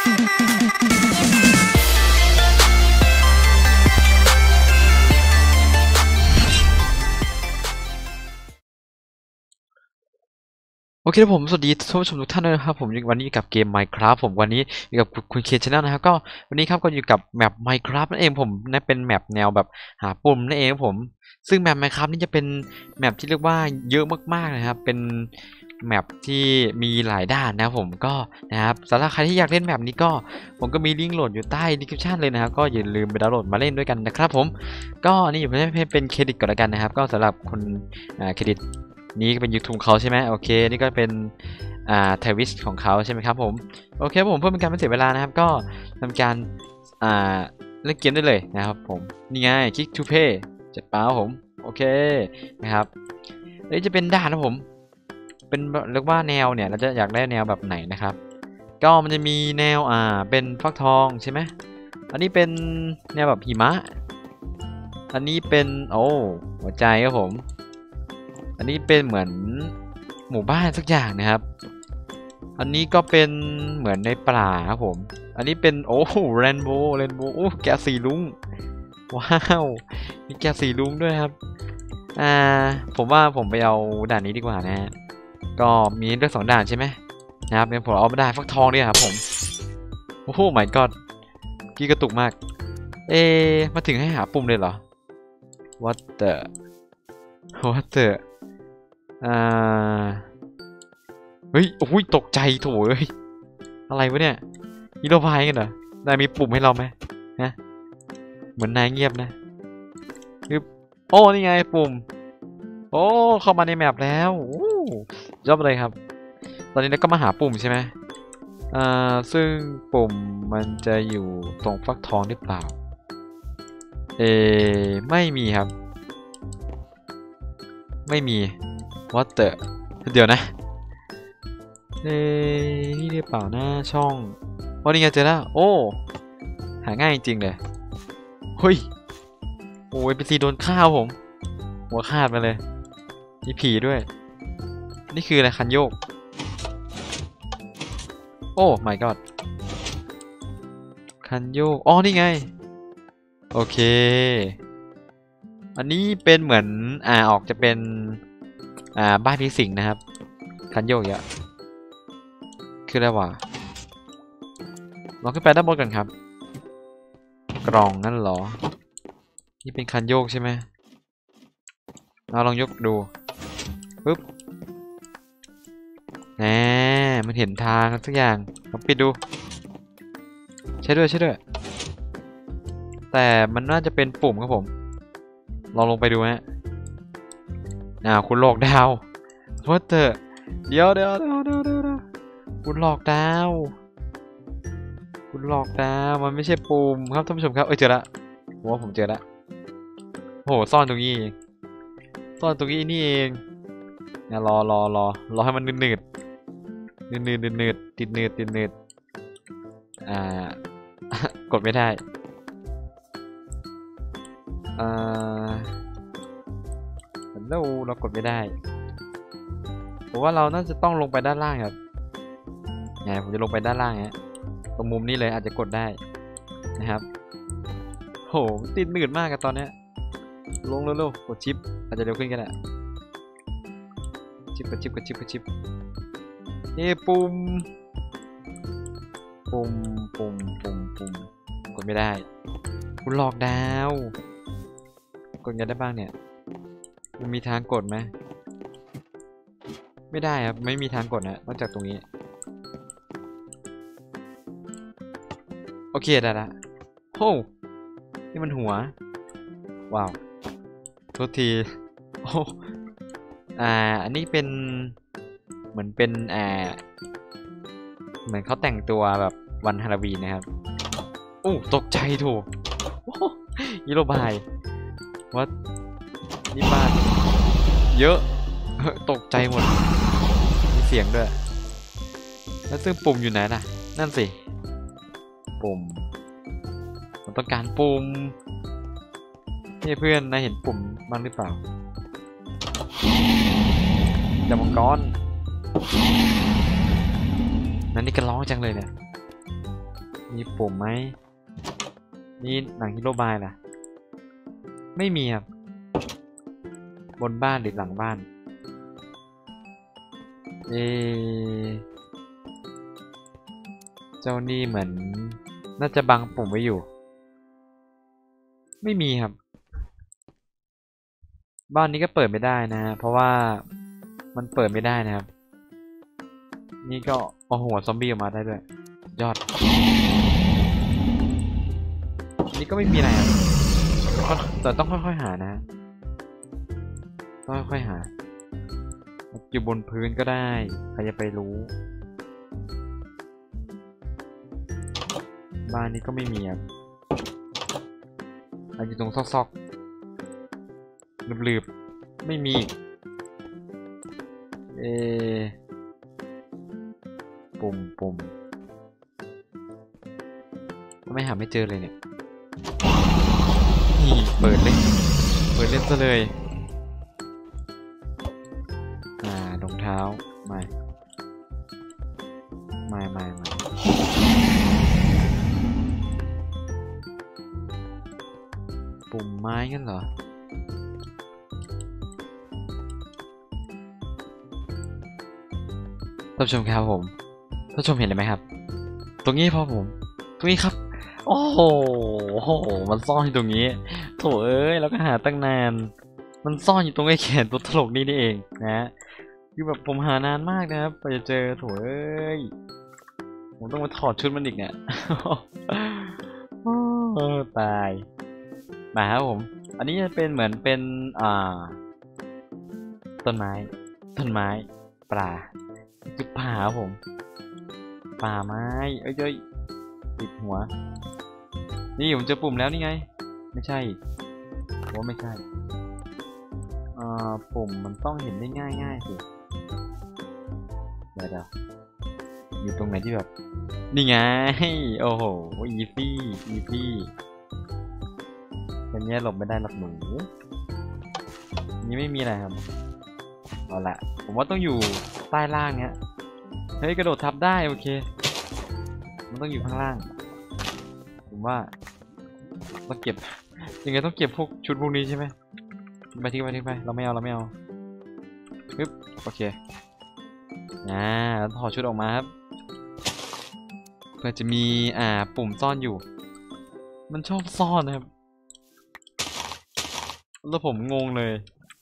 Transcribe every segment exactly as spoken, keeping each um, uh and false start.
โอเคผมสวัสดีท่านผู้ชมทุกท่านด้วยนะครับผมวันนี้กับเกม Minecraft ผมวันนี้อยู่กับคุณเคนชาแนลนะครับก็วันนี้ครับก็อยู่กับแมป Minecraft นั่นเองผมนั่นเป็นแมปแนวแบบหาปุ่มนั่นเองผมซึ่งแมป Minecraft นี่จะเป็นแมปที่เรียกว่าเยอะมากๆนะครับเป็นแมปที่มีหลายด้านนะครับผมก็นะครับสำหรับใครที่อยากเล่นแมปนี้ก็ผมก็มีลิงก์โหลดอยู่ใต้ description เลยนะครับก็อย่าลืมไปดาวน์โหลดมาเล่นด้วยกันนะครับผมก็นี่ผมจะให้เป็นเครดิตก่อนแล้วกันนะครับก็สำหรับคนเครดิตนี้เป็น YouTube เขาใช่ไหมโอเคนี่ก็เป็นอ่าไทวิชของเขาใช่ไหมครับผมโอเคผมเพื่อเป็นการไม่เสียเวลานะครับก็ทำการอ่าเล่นเกมได้เลยนะครับผมนี่ไง Click to Pay จัดเป้าผมโอเคนะครับนี่จะเป็นด่านนะผมเป็นเรียกว่าแนวเนี่ยเราจะอยากได้แนวแบบไหนนะครับก็มันจะมีแนวอ่าเป็นฟักทองใช่ไหมอันนี้เป็นแนวแบบหิมะอันนี้เป็นโอ้หัวใจครับผมอันนี้เป็นเหมือนหมู่บ้านสักอย่างนะครับอันนี้ก็เป็นเหมือนในป่าครับผมอันนี้เป็นโอ้เรนโบว์เรนโบว์โอ้แกะสีลุ้งว้าวมีแกะสีลุ้งด้วยครับอ่าผมว่าผมไปเอาด่านนี้ดีกว่านะก็มีเลือกสองด่านใช่ไหมนะครับงั้นผมเอาด่านฟักทองดีครับผมโอ้โห my god กี้กระตุกมากเอ๊มาถึงให้หาปุ่มเลยเหรอ what the what theอ่าเฮ้ยโอ้ยตกใจโถเอ้ยอะไรวะเนี่ยฮีโร่พายกันเหรอนายมีปุ่มให้เราไหมนะเหมือนนายเงียบนะคือโอ้นี่ไงปุ่มโอ้เข้ามาในแมปแล้วโอ้ยอดเลยครับตอนนี้เราก็มาหาปุ่มใช่ไหมอ่าซึ่งปุ่มมันจะอยู่ตรงฟักทองหรือเปล่าเอไม่มีครับไม่มีวอเตอร์เดี๋ยวนะเอ้นี่หรือเปล่าหน้าช่องโอ้นี่ไงเจอแล้วโอ้หาง่ายจริงเลยเฮ้ยโอ้ยพีซีโดนฆ่าผมหัวขาดมาเลยมีผีด้วยนี่คืออะไรคันโยกโอ้ my god คันโยกอ๋อนี่ไงโอเคอันนี้เป็นเหมือนอ่าออกจะเป็นอ่าบ้านผีสิงนะครับคันโยกเยอะคืออะไรวะลองขึ้นไปด้านบนกันครับกล่องนั่นเหรอนี่เป็นคันโยกใช่ไหมเราลองยกดูปึ๊บแหมมันเห็นทางสักอย่างลองปิดดูใช่ด้วยใช่ด้วยแต่มันน่าจะเป็นปุ่มครับผมลองลงไปดูฮะอ่าคุณหลอกดาวว่าเถอะเดี๋ยวเดี๋ยวเดี๋ยวเดี๋ยวเดี๋ยวคุณหลอกดาวคุณหลอกดาวมันไม่ใช่ปุ่มครับท่านผู้ชมครับเอ้ยเจอละผมว่าผมเจอละโหซ่อนตรงนี้ซ่อนตรงนี้นี่เองเนี่ยรอรอรอรอให้มันนืดนืดนืดนืดนืดนืดติดนืดติดนืดอ่ากดไม่ได้อ่าแล้วเรากดไม่ได้ผมว่าเราน่าจะต้องลงไปด้านล่างครับไงผมจะลงไปด้านล่างฮะตรงมุมนี้เลยอาจจะกดได้นะครับโหติดหนืดมากกับตอนนี้ลงเร็วๆกดชิปอาจจะเร็วขึ้นกันแหละชิปกดชิปกดชิปกดชิปเอ้ปุ่มปุ่มปุ่มปุ่มปุ่มกดไม่ได้คุณหลอกดาวกดยังได้บ้างเนี่ยมันมีทางกดไหมไม่ได้ครับไม่มีทางกดนะนอกจากตรงนี้โอเคได้ละโอ้นี่มันหัวว้าวโทษทีโอ้อ่าอันนี้เป็นเหมือนเป็นอ่าเหมือนเขาแต่งตัวแบบวันฮาโลวีนนะครับโอ้ตกใจถูกฮีโร่บายวัดนี่บ้านเยอะตกใจหมดมีเสียงด้วยแล้วซึ่งปุ่มอยู่ไหนล่ะนั่นสิปุ่มผมต้องการปุ่มนี่เพื่อนนายเห็นปุ่มบ้างหรือเปล่าดามังกรนั่นนี่กันร้องจังเลยเนี่ยมีปุ่มไหมนี่หนังฮีโร่บายล่ะไม่มีครับบนบ้านหรือหลังบ้านเอเจ้านี่เหมือนน่าจะบังปุ่มไว้อยู่ไม่มีครับบ้านนี้ก็เปิดไม่ได้นะฮะเพราะว่ามันเปิดไม่ได้นะครับนี่ก็เอาหัวซอมบี้ออกมาได้ด้วยยอดนี่ก็ไม่มีอะไรครับแต่ต้องค่อยๆหานะต้องค่อยๆหาอยู่บนพื้นก็ได้ใครจะไปรู้บ้านนี้ก็ไม่มีครับอยู่ตรงซอกๆลืบๆไม่มีเอปุ่มปุ่มไม่หาไม่เจอเลยเนี่ยนี่เปิดเลยเปิดเล่นซะเลยอ่ารองเท้าไม่ไม่ไม่ไม่ปุ่มไม้กันเหรอท่านผู้ชมครับผมท่านผู้ชมเห็นเลยไหมครับตรงนี้พอผมตรงนี้ครับโอ้โหมันซ่อนอยู่ตรงนี้โถเอ้ยแล้วก็หาตั้งนานมันซ่อนอยู่ตรงไอ้แขนตัวตลกนี่นี่เองนะคือแบบผมหานานมากนะครับกว่าจะเจอโถเอ้ยผมต้องมาถอดชุดมันอีกเนี่ยตายมาครับผมอันนี้จะเป็นเหมือนเป็นอ่าต้นไม้ต้นไม้ปลาจุดป่าครับผมป่าไม้เอ้ยเอ้ยติดหัวนี่ผมเจอปุ่มแล้วนี่ไงไม่ใช่ว่าไม่ใช่อ่าปุ่มมันต้องเห็นได้ง่ายง่ายสิเดี๋ยวเดี๋ยวอยู่ตรงไหนที่แบบนี่ไงโอ้โหอีซี่อีซี่อันนี้หลบไม่ได้หรอกหนูนี่ไม่มีอะไรครับเอาละผมว่าต้องอยู่ใต้ล่างเนี้ยเฮ้ยกระโดดทับได้โอเคมันต้องอยู่ข้างล่างผมว่าต้องเก็บยังไงต้องเก็บพวกชุดพวกนี้ใช่ไหมไปทิ้งไปทิ้งไปเราไม่เอาเราไม่เอาปึ๊บโอเคอ่าแล้วถอดชุดออกมาครับเพื่อจะมีอ่าปุ่มซ่อนอยู่มันชอบซ่อนนะครับแล้วผมงงเลย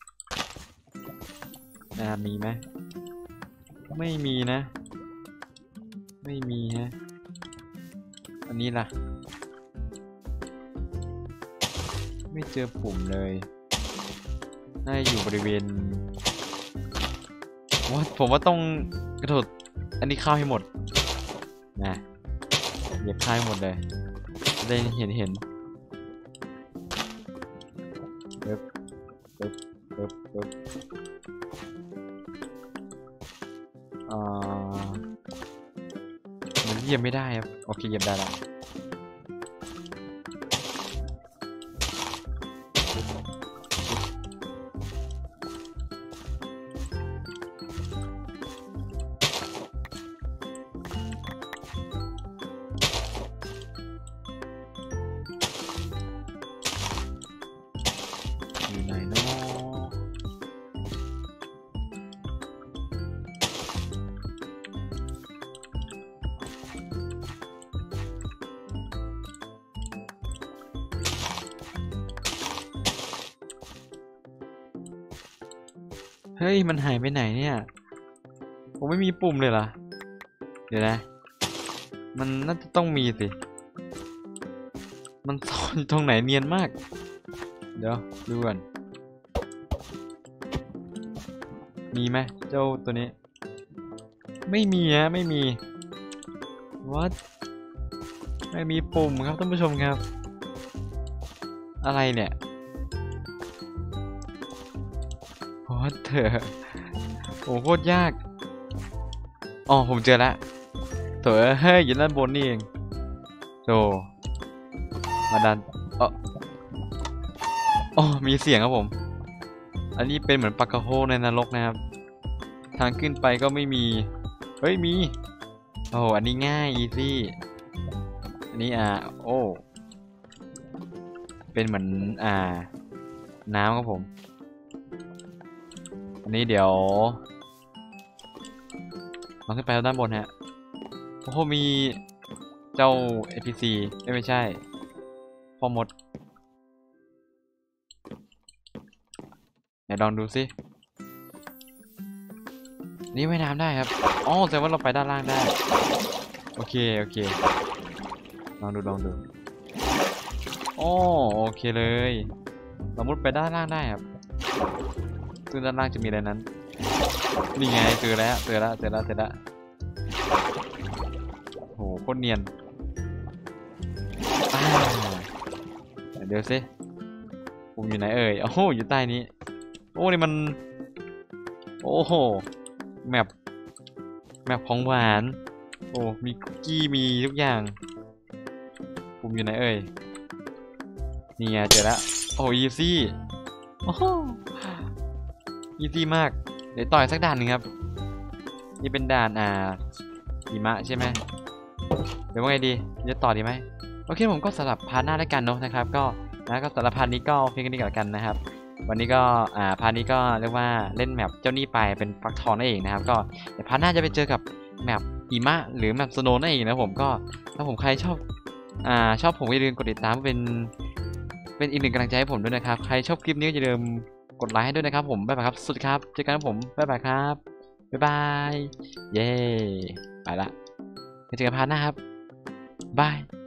อ่ามีไหมไม่มีนะไม่มีฮะอันนี้ล่ะไม่เจอปุ่มเลยน่าจะอยู่บริเวณว่าผมว่าต้องกระโดดอันนี้เข้าให้หมดนะเหยียบเข้าให้หมดเลยจะได้เห็นเห็นเปึ๊บเปึ๊บเปึ๊บเปึ๊บอ่ามันเหยียบไม่ได้ครับโอเคเหยียบได้แล้วอยู่ไหนเนาะเฮ้ยมันหายไปไหนเนี่ยผมไม่มีปุ่มเลยเหรอเดี๋ยวนะมันน่าจะต้องมีสิมันซ่อนอยู่ตรงไหนเนียนมากเดี๋ยวดูก่อนมีไหมเจ้าตัวนี้ไม่มีฮะไม่มี what ไม่มีปุ่มครับท่านผู้ชมครับอะไรเนี่ยโอ้เถอะโอ้โคตรยากอ๋อผมเจอแล้วเถอะเฮ้ยอยู่ด้านบนนี่เองโธ่มาดันเอออ๋อมีเสียงครับผมอันนี้เป็นเหมือนปากกาโฮในนรกนะครับทางขึ้นไปก็ไม่มีเฮ้ยมีโอ้อันนี้ง่ายอีซี่อันนี้อ่าโอ้เป็นเหมือนอ่าน้ำครับผมอันนี้เดี๋ยวลองขึ้นไปด้านบนฮะโอ้โหมีเจ้า เอ พี ซี ไม่ไม่ใช่พ่อมดไหนลองดูสินี่ว่ายน้ำได้ครับอ๋อแสดงว่าเราไปด้านล่างได้โอเคโอเคลองดูลองดูโอ้โอเคเลยเรามุดไปด้านล่างได้ครับซึ่งด้านล่างจะมีอะไรนั้นนี่ไงเจอแล้วเจอแล้วเจอแล้วเจอแล้วโหโคตรเนียนอ่าเดี๋ยวสิผมอยู่ไหนเอ่ยโอ้โหอยู่ใต้นี้โอ้นี่มันโอ้โหแมปแมปของหวานโอ้มีคุกกี้มีทุกอย่างผมอยู่ไหนเอ่ยนี่ไงเจอแล้วโอ้อีซี่โอ้โหอีซี่มากเดี๋ยวต่อยสักด่านหนึ่งครับนี่เป็นด่านอ่าหิมะใช่ไหมเดี๋ยวว่าไงดีจะต่อดีไหมโอเคผมก็สลับพาร์ทหน้าแล้วกันเนาะนะครับก็นะก็สำหรับพาร์ทนี้ก็เพียงแค่นี้ก่อนกันนะครับวันนี้ก็อ่าพาร์ทนี้ก็เรียกว่าเล่นแมปเจ้านี่ไปเป็นฟักทองนั่นเองนะครับก็เดี๋ยวพาร์ทหน้าจะไปเจอกับแมปหิมะหรือแมปสโนว์นั่นเองนะผมก็ถ้าผมใครชอบอ่าชอบผมอย่าลืมกดติดตามเป็นเป็นอีกหนึ่งกำลังใจให้ผมด้วยนะครับใครชอบคลิปนี้ก็อย่าลืมกดไลค์ให้ด้วยนะครับผมบ๊ายบายครับสวัสดีครับเจอกันครับผมบ๊ายบายครับบ๊ายบายเย้ไปละเจอกันพาร์ทหน้าครับบาย